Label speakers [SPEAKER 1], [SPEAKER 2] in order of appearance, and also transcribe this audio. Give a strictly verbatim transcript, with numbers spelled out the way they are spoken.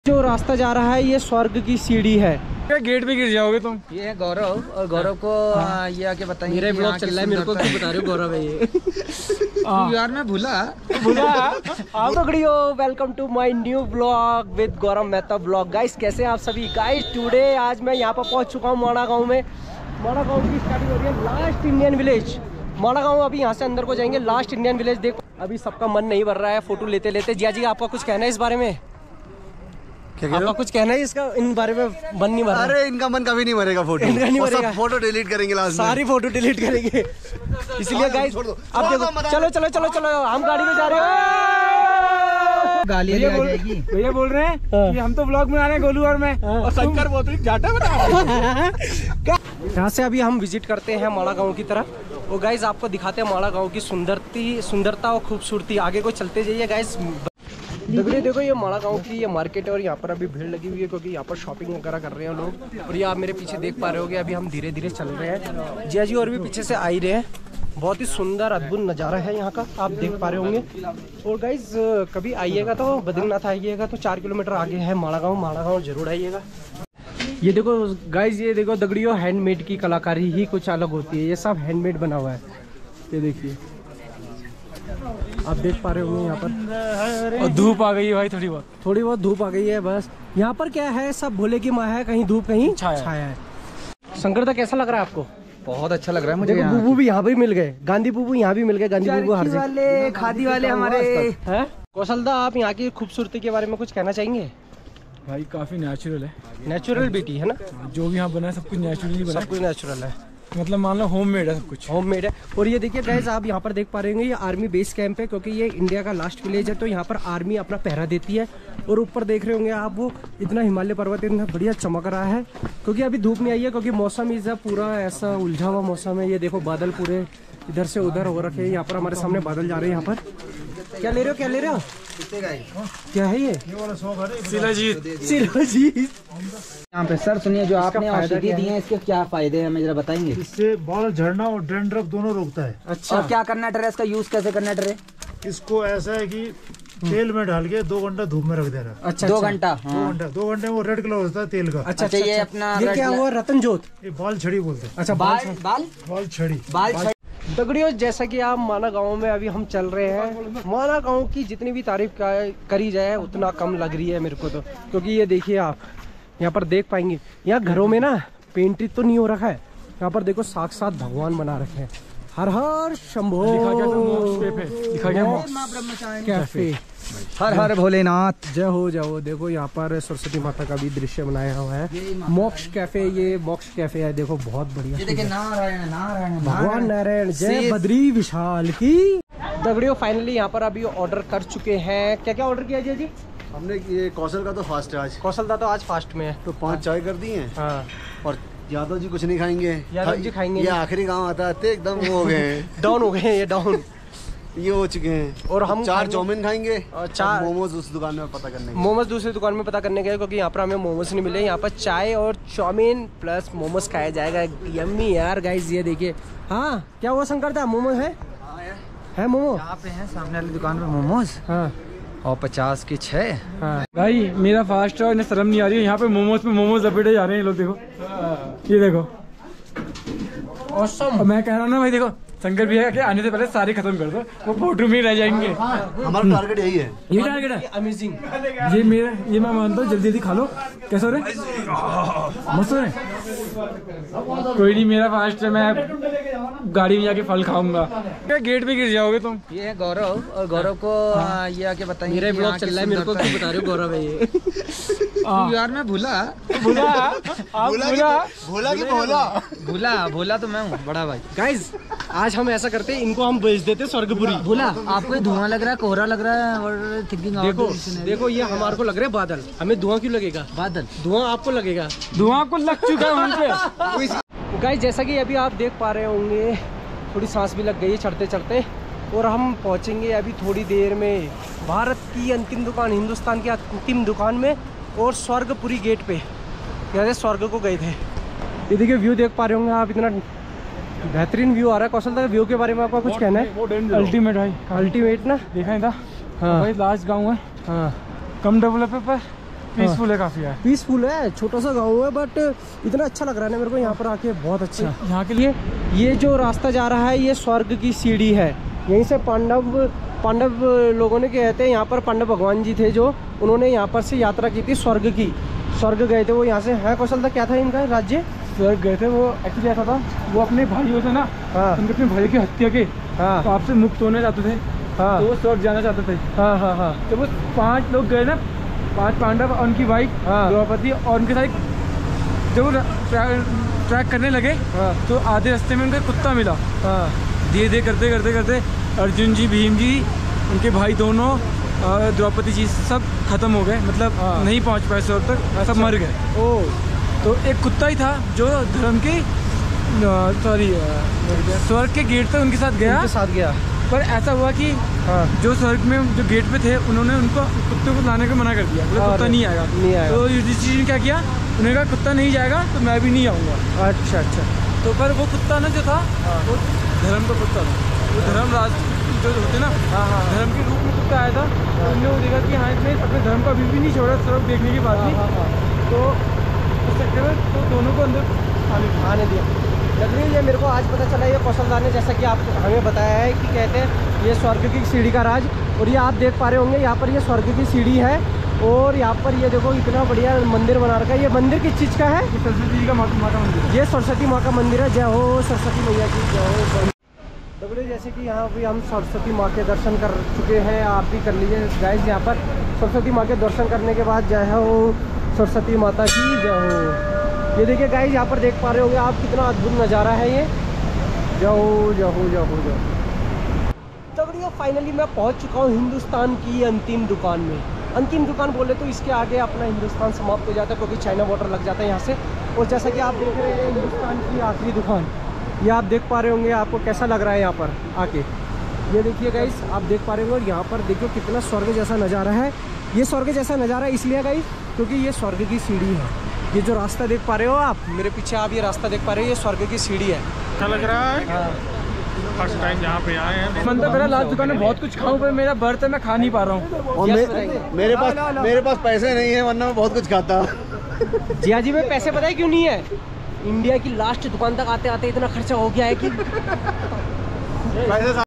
[SPEAKER 1] जो रास्ता जा रहा है ये स्वर्ग की सीढ़ी है।
[SPEAKER 2] गेट पे गिर जाओगे तुम।
[SPEAKER 3] ये है गौरव और गौरव को हाँ। ये आके बताइए
[SPEAKER 1] मेरा ब्लॉग चल रहा है, मेरे को क्यों बता रहे हो गौरव है ये।
[SPEAKER 3] यार मैं भूला
[SPEAKER 1] भूला आप तगड़ी हो। Welcome to my new blog with Gaurav Mehta blog. Guys कैसे हैं आप सभी। गाइस टुडे आज मैं यहाँ पर पहुँच चुका हूँ माड़ा गाँव में। माड़ा गाँव की स्टार्टिंग हो रही है लास्ट इंडियन विलेज माड़ा गाँव। अभी यहाँ से अंदर को जाएंगे लास्ट इंडियन विलेज। देखो अभी सबका मन नहीं भर रहा है फोटो लेते लेते। जिया जी आपका कुछ कहना है इस बारे में? आपका कुछ कहना है इसका इन बारे में? मन नहीं भर रहा।
[SPEAKER 4] अरे इनका मन कभी नहीं मरेगा। फोटो
[SPEAKER 1] इनका नहीं मरेगा।
[SPEAKER 4] फोटो डिलीट करेंगे लास्ट में।
[SPEAKER 1] सारी फोटो डिलीट करेंगे इसलिए गाइस अब देखो चलो चलो चलो चलो हम गाड़ी में जा रहे हैं।
[SPEAKER 3] गालियाँ आ जाएगी।
[SPEAKER 2] भैया बोल रहे हैं कि हम तो ब्लॉग बना रहे हैं गोलू और मैं और शंकर बहुत जाटा बना।
[SPEAKER 1] यहाँ से अभी हम विजिट करते हैं माड़ा गांव की तरफ और गाइस आपको दिखाते हैं माड़ा गांव की सुंदरती सुंदरता और खूबसूरती। आगे को चलते जाइए गाइस। देखो देखो ये माड़ा गांव की ये मार्केट है और यहाँ पर अभी भीड़ लगी हुई है क्योंकि यहाँ पर शॉपिंग वगैरह कर रहे हैं लोग। और ये आप मेरे पीछे देख पा रहे होगे अभी हम धीरे धीरे चल रहे हैं। जिया जी और भी पीछे से आ ही रहे हैं। बहुत ही सुंदर अद्भुत नज़ारा है यहाँ का, आप देख पा रहे होंगे। और गाइज कभी आइएगा तो बद्रीनाथ आइएगा तो चार किलोमीटर आगे है माड़ा गाँव। माड़ा गाँव जरूर आइएगा। ये देखो गाइज ये देखो दगड़ियों हैंडमेड की कलाकारी ही कुछ अलग होती है। ये सब हैंडमेड बना हुआ है। ये देखिए आप देख पा रहे होंगे यहाँ पर।
[SPEAKER 2] और धूप आ गई है भाई, थोड़ी बहुत
[SPEAKER 1] थोड़ी बहुत धूप आ गई है बस। यहाँ पर क्या है सब भोले की माँ है, कहीं धूप कहीं छाया, छाया है। शंकर दा कैसा लग रहा है आपको?
[SPEAKER 3] बहुत अच्छा लग रहा है मुझे।
[SPEAKER 1] बुबू भी यहाँ भी मिल गए, गांधी बुबू यहाँ भी मिल गए। गांधी बुबू हर
[SPEAKER 3] वाले खादी वाले हमारे
[SPEAKER 1] हैं। कौशल दा आप यहाँ की खूबसूरती के बारे में कुछ कहना चाहेंगे?
[SPEAKER 2] भाई काफी नेचुरल है।
[SPEAKER 1] नेचुरल ब्यूटी है ना,
[SPEAKER 2] जो भी यहाँ बना है सब कुछ नेचुरली बना है।
[SPEAKER 1] सब कुछ नेचुरल है,
[SPEAKER 2] मतलब मान लो होम मेड है सब कुछ।
[SPEAKER 1] होम मेड है। और ये देखिए गाइस आप यहाँ पर देख पा रहे होंगे ये आर्मी बेस कैंप है क्योंकि ये इंडिया का लास्ट विलेज है तो यहाँ पर आर्मी अपना पहरा देती है। और ऊपर देख रहे होंगे आप वो इतना हिमालय पर्वत इतना बढ़िया चमक रहा है क्योंकि अभी धूप नहीं आई है क्योंकि मौसम इस पूरा ऐसा उलझा हुआ मौसम है। ये देखो बादल पूरे इधर से उधर हो रखे हैं। यहाँ पर हमारे सामने बादल जा रहे हैं। यहाँ पर क्या ले रहे हो क्या ले रहे हो क्या है ये?
[SPEAKER 2] शिलाजीत।
[SPEAKER 1] शिलाजीत
[SPEAKER 3] यहाँ पे सर सुनिए जो आपने औषधि दी है इसके क्या फायदे हैं हमें जरा बताएंगे?
[SPEAKER 5] इससे बाल झड़ना और डैंड्रफ दोनों रोकता है।
[SPEAKER 1] अच्छा
[SPEAKER 3] और क्या करना है, इसका यूज कैसे करना है?
[SPEAKER 5] इसको ऐसा है कि तेल में डाल के दो घंटा धूप में रख देना।
[SPEAKER 1] अच्छा
[SPEAKER 3] दो घंटा
[SPEAKER 5] दो घंटा दो घंटे वो रेड कलर होता है तेल का।
[SPEAKER 1] अच्छा
[SPEAKER 3] अच्छा ये अपना
[SPEAKER 1] ये क्या हुआ? रतन जोत।
[SPEAKER 5] ये बाल छड़ी बोलते हैं।
[SPEAKER 1] अच्छा
[SPEAKER 3] बाल बाल
[SPEAKER 5] बाल छड़ी
[SPEAKER 3] बाल
[SPEAKER 1] दगड़ियों जैसा कि आप माना गांव में अभी हम चल रहे हैं। माना गांव की जितनी भी तारीफ करी जाए उतना कम लग रही है मेरे को तो। क्योंकि ये देखिए आप यहाँ पर देख पाएंगे यहाँ घरों में ना पेंट तो नहीं हो रखा है। यहाँ पर देखो साक्षात भगवान बना रखे हैं। हर हर शंभो कैफे।
[SPEAKER 3] हर हर भोलेनाथ
[SPEAKER 1] जय हो जय हो। देखो यहाँ पर सरस्वती माता का भी दृश्य बनाया हुआ है। मोक्ष कैफे, ये मोक्ष कैफे है। देखो बहुत बढ़िया।
[SPEAKER 3] ये देखिए नारायण नारायण
[SPEAKER 1] भगवान नारायण जय बद्री विशाल की। दगड़ियों फाइनली यहाँ पर अभी ऑर्डर कर चुके हैं। क्या क्या ऑर्डर किया जी जी?
[SPEAKER 4] हमने ये कौशल का तो फास्ट है आज।
[SPEAKER 1] कौशल दा तो आज फास्ट में है
[SPEAKER 4] तो पांच चाय कर दी हैं।
[SPEAKER 1] हाँ।
[SPEAKER 4] और यादव जी कुछ नहीं खाएंगे।
[SPEAKER 1] यादव जी खाएंगे
[SPEAKER 4] ये आखिरी गांव आता है एकदम वो हो गए हैं।
[SPEAKER 1] डाउन हो गए हैं ये डाउन
[SPEAKER 4] ये हो चुके हैं।
[SPEAKER 1] और हम
[SPEAKER 4] चार चाउमीन खाएंगे
[SPEAKER 1] और चार
[SPEAKER 4] मोमोज उस दुकान में पता करने
[SPEAKER 1] मोमोज दूसरी दुकान में पता करने गए क्योंकि यहाँ पर हमें मोमोज नहीं मिले। यहाँ पर चाय और चाउमीन प्लस मोमोज खाया जाएगा। यम्मी यार गाइस ये देखिए। हाँ क्या हुआ शंकर दा मोमोज है? है मोमो
[SPEAKER 3] यहाँ पे है सामने वाली दुकान पे मोमोज।
[SPEAKER 1] हाँ
[SPEAKER 3] और पचास की छह।
[SPEAKER 1] हाँ
[SPEAKER 2] भाई मेरा फास्ट है, इन्हें शर्म नहीं आ रही है। यहाँ पे मोमोज पे मोमोज लपेटे जा रहे हैं लोग। देखो ये देखो
[SPEAKER 1] ऑसम।
[SPEAKER 2] और मैं कह रहा हूँ ना भाई देखो शंकर भैया के आने से पहले सारे खत्म कर दो, वो फोटो में रह जाएंगे।
[SPEAKER 4] हमारा टारगेट यही है।
[SPEAKER 2] ये टारगेट है
[SPEAKER 1] अमेजिंग।
[SPEAKER 2] ये मेरा ये मैं मानता हूँ। जल्दी जल्दी खा लो। कैसे हो रहे? मस्त हो रहे? कोई नहीं मेरा फास्ट है, मैं गाड़ी में जाके फल खाऊंगा। गेट पे गिर जाओगे तुम।
[SPEAKER 3] ये है गौरव और गौरव को ये आके बताइए।
[SPEAKER 1] मेरा ब्लॉग चल रहा है, मेरे को क्यों बता रहे हो गौरव है ये।
[SPEAKER 3] यार मैं भूला
[SPEAKER 2] भूला आप भूला
[SPEAKER 4] भोला की भोला
[SPEAKER 3] भूला भूला तो मैं हूँ बड़ा भाई।
[SPEAKER 1] गाइस आज हम ऐसा करते हैं इनको हम बेच देते स्वर्गपुरी।
[SPEAKER 3] भूला आपको धुआं लग रहा है, कोहरा लग रहा है और थिंकिंग
[SPEAKER 1] देखो देखो ये हमारे को लग रहा है बादल, हमें धुआं क्यों लगेगा?
[SPEAKER 3] बादल
[SPEAKER 1] धुआं आपको लगेगा।
[SPEAKER 2] धुआं को लग चुका है वहाँ पे।
[SPEAKER 1] गाइस जैसा कि अभी आप देख पा रहे होंगे थोड़ी सांस भी लग गई है चढ़ते चढ़ते। और हम पहुंचेंगे अभी थोड़ी देर में भारत की अंतिम दुकान, हिंदुस्तान की अंतिम दुकान में और स्वर्गपुरी गेट पे। यहाँ स्वर्ग को गए थे। ये देखिए व्यू देख पा रहे होंगे आप, इतना बेहतरीन व्यू आ रहा है। कौशल दा व्यू के बारे में आपका कुछ कहना है?
[SPEAKER 2] अल्टीमेट भाई,
[SPEAKER 1] अल्टीमेट ना
[SPEAKER 2] देखा नहीं था।
[SPEAKER 1] हाँ
[SPEAKER 2] भाई लास्ट गाँव है,
[SPEAKER 1] हाँ
[SPEAKER 2] कम डेवलप है पर पीसफुल है काफी यार।
[SPEAKER 1] पीसफुल है, छोटा सा गाँव है बट इतना अच्छा लग रहा है ना मेरे को यहाँ पर आके, बहुत अच्छा।
[SPEAKER 2] यहाँ के लिए
[SPEAKER 1] ये जो रास्ता जा रहा है ये स्वर्ग की सीढ़ी है। यहीं से पांडव पांडव लोगों ने कहते हैं, यहाँ पर पांडव भगवान जी थे जो, उन्होंने यहाँ पर से यात्रा की थी स्वर्ग की, स्वर्ग गए थे वो यहाँ से। है कौशल था, क्या था इनका राज्य?
[SPEAKER 2] स्वर्ग गए थे वो। एक्चुअली ऐसा था, वो अपने भाइयों से ना,
[SPEAKER 1] हाँ
[SPEAKER 2] उनके अपने भाई की हत्या के
[SPEAKER 1] हाँ
[SPEAKER 2] पाप से मुक्त होना चाहते थे।
[SPEAKER 1] हाँ
[SPEAKER 2] तो वो स्वर्ग जाना चाहते थे।
[SPEAKER 1] हाँ हाँ हाँ
[SPEAKER 2] तो वो पांच लोग गए ना, पांच पांडव और उनकी वाइफ
[SPEAKER 1] हाँ।
[SPEAKER 2] द्रौपदी, और उनके साथ जब वो ट्रैक करने लगे
[SPEAKER 1] हाँ
[SPEAKER 2] तो आधे रास्ते में उनका कुत्ता मिला।
[SPEAKER 1] हाँ
[SPEAKER 2] धीरे धीरे करते करते करते अर्जुन जी, भीम जी, उनके भाई दोनों, और द्रौपदी जी सब खत्म हो गए, मतलब
[SPEAKER 1] हाँ।
[SPEAKER 2] नहीं पहुंच पाए स्वर्ग तक, सब मर गए।
[SPEAKER 1] ओ
[SPEAKER 2] तो एक कुत्ता ही था जो धर्म के, सॉरी, स्वर्ग के गेट तक उनके साथ गया।
[SPEAKER 1] उनके साथ गया।
[SPEAKER 2] पर ऐसा हुआ कि
[SPEAKER 1] हाँ
[SPEAKER 2] जो स्वर्ग में जो गेट पे थे, उन्होंने उनको कुत्ते को लाने को मना कर दिया, मतलब कुत्ता
[SPEAKER 1] अरे,
[SPEAKER 2] नहीं आएगा।
[SPEAKER 1] नहीं आएगा।
[SPEAKER 2] तो युधिष्ठिर ने क्या किया, उन्होंने कहा कुत्ता नहीं जाएगा तो मैं भी नहीं आऊँगा।
[SPEAKER 1] अच्छा अच्छा।
[SPEAKER 2] तो पर वो कुत्ता ना जो था, वो धर्म का कुत्ता था। वो धर्म राज जो होते ना,
[SPEAKER 1] हाँ हाँ
[SPEAKER 2] धर्म के रूप में कुत्ता आया था। तो उन्होंने वो देखा कि हाँ, इसने अपने धर्म को अभी भी नहीं छोड़ा, स्वर्ग देखने की बात
[SPEAKER 1] हाँ
[SPEAKER 2] नहीं।
[SPEAKER 1] हाँ हाँ
[SPEAKER 2] तो उस चक्कर में तो दोनों को अंदर आने
[SPEAKER 1] आने दिया। लग रही है ये मेरे को आज पता चला, ये कौशलदा ने जैसा कि आप हमें बताया है कि कहते हैं ये स्वर्ग की सीढ़ी का राज। और ये आप देख पा रहे होंगे यहाँ पर ये स्वर्ग की सीढ़ी है, और यहाँ पर ये देखो इतना बढ़िया मंदिर बना रखा है। ये मंदिर किस चीज़ का है?
[SPEAKER 2] सरस्वती जी का माता माता मंदिर है।
[SPEAKER 1] ये सरस्वती माँ का मंदिर है। जय हो सरस्वती मैया की जय हो। डबले जैसे कि यहाँ भी हम सरस्वती माँ के दर्शन कर चुके हैं, आप भी कर लीजिए गाइस। यहाँ पर सरस्वती माँ के दर्शन करने के बाद जय हो सरस्वती माता की जय हो। ये देखिए गाइस, यहाँ पर देख पा रहे होंगे आप, कितना अद्भुत नज़ारा है ये। जय हो जय हो जय हो जय हो। तगड़ियों फाइनली मैं पहुँच चुका हूँ हिंदुस्तान की अंतिम दुकान में। अंतिम दुकान बोले तो इसके आगे अपना हिंदुस्तान समाप्त हो जाता है, क्योंकि चाइना बॉर्डर लग जाता है यहाँ से। और जैसा कि आप देख रहे हैं हिंदुस्तान की आखिरी दुकान, ये आप देख पा रहे होंगे। आपको कैसा लग रहा है यहाँ पर आके? ये देखिए गाइस, आप देख पा रहे होंगे। और यहाँ पर देखिए कितना स्वर्ग जैसा नज़ारा है। ये स्वर्ग जैसा नज़ारा इसलिए गाइस क्योंकि ये स्वर्ग की सीढ़ी है। ये जो रास्ता देख पा रहे हो आप मेरे पीछे, आप ये रास्ता देख पा रहे हो, ये स्वर्ग की सीढ़ी है।
[SPEAKER 5] अच्छा लग रहा है।
[SPEAKER 1] हाँ
[SPEAKER 5] फर्स्ट टाइम यहाँ पे आए हैं।
[SPEAKER 2] मतलब मेरा लास्ट दुकान में बहुत कुछ खाऊं, पर मेरा बर्थ है, मैं खा नहीं पा रहा हूँ।
[SPEAKER 4] और
[SPEAKER 1] Yes,
[SPEAKER 4] मे,
[SPEAKER 1] बताइए।
[SPEAKER 4] मेरे पास मेरे पास पैसे नहीं है, वरना मैं बहुत कुछ खाता।
[SPEAKER 1] जिया जी में पैसे पता है क्यों नहीं है? इंडिया की लास्ट दुकान तक आते आते इतना खर्चा हो गया है कि
[SPEAKER 4] पैसे